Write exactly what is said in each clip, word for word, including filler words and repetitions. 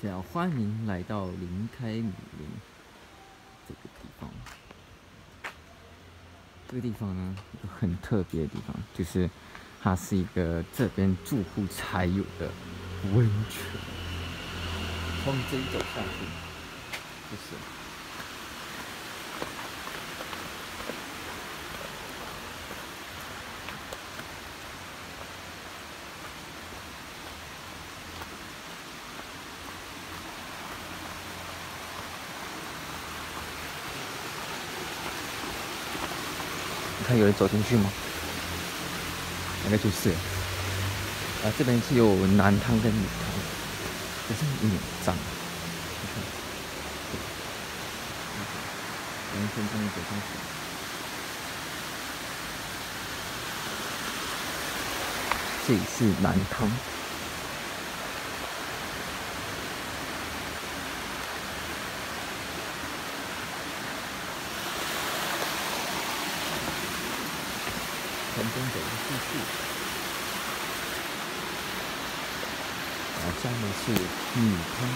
家，欢迎来到林开米林这个地方。这个地方呢，有个很特别的地方，就是它是一个这边住户才有的温泉。从这里走下去，就是。你看有人走进去吗？应该就是。啊，这边是有男汤跟女汤，可是有点脏。你看，完全这样走进去。这里是男汤。从中走进去，然后下面是女汤。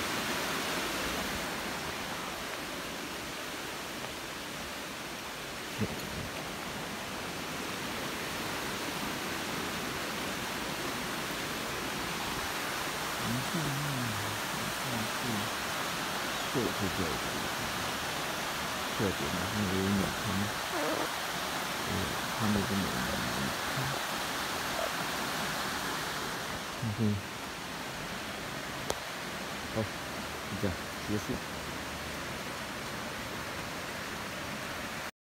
然后呢，下去就是这个这边还有女汤。嗯，他们这边有女汤。嗯哼，好，就这样结束。